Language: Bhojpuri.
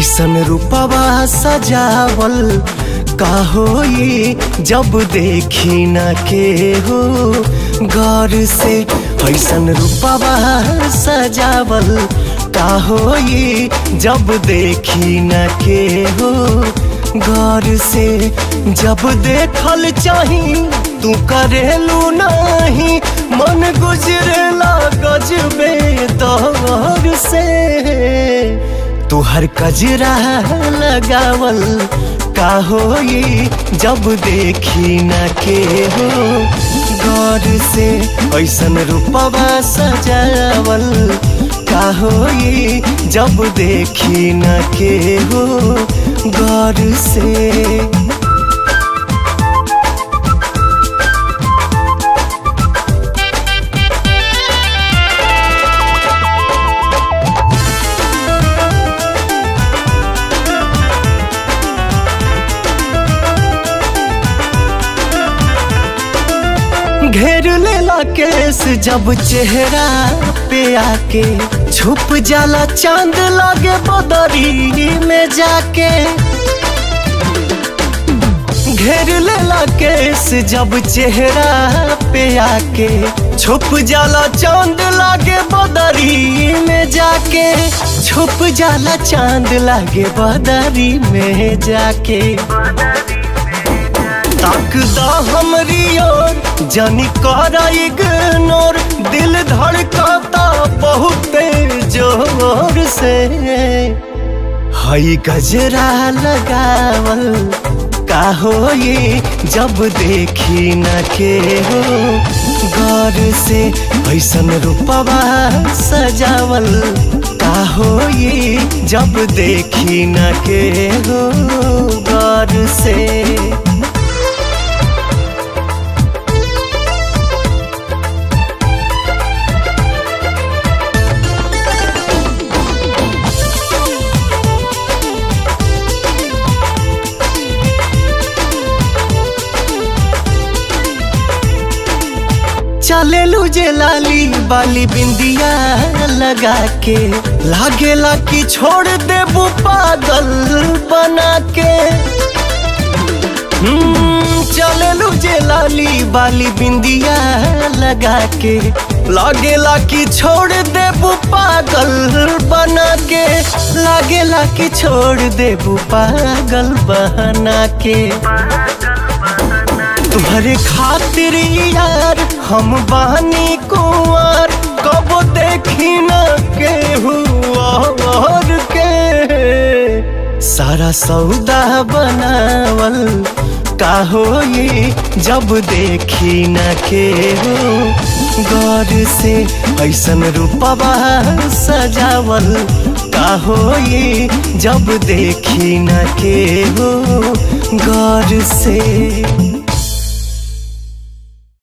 ऐसन रूपवा सजावल का होई जब देखी न के हो गौर से। ऐसन रूपवा सजावल का होई जब देखी न के हो गौर से। जब देखल चाही तू करेलू नहीं, मन गुजरेला गजबे दौर से। तू हर कजरा लगावल का होई जब देखी न के हो गौर से। ऐसन रूपवा सजावल का होई जब देखी न के हो गौर से। घेर लेला केस जब चेहरा पे आके, छुप जाला चांद लागे बदरी में जाके। घेर लेला केस जब चेहरा पे आके, छुप जाला चांद लागे बदरी में जाके। छुप जाला चांद लागे बदरी में जाके। ताकदा हमरी ओर जानी करा इग्नोर, दिल धड़काता बहुत जोर से। हई गजरा लगावल का होई जब देखी न के हो गौर से। ऐसन रूपवा सजावल का होई जब देखी न के हो गौर से। चलेलू जे लाली बाली बिंदिया लगा के, लागेला कि छोड़ देबू पागल बना के। चलेलू जे लाली बाली बिंदिया लगा के, लागेला कि छोड़ देबू पागल बना के। लागेला कि छोड़ देबू पागल बना के। तुम्हारे खातिर यार हम बानी कुंवर, कब देखी न के हुआ और के। सारा सौदा बनावल का होई जब देखी न के हो गौर से। ऐसन रूपवा सजावल का होई जब देखी न के हो गौर से।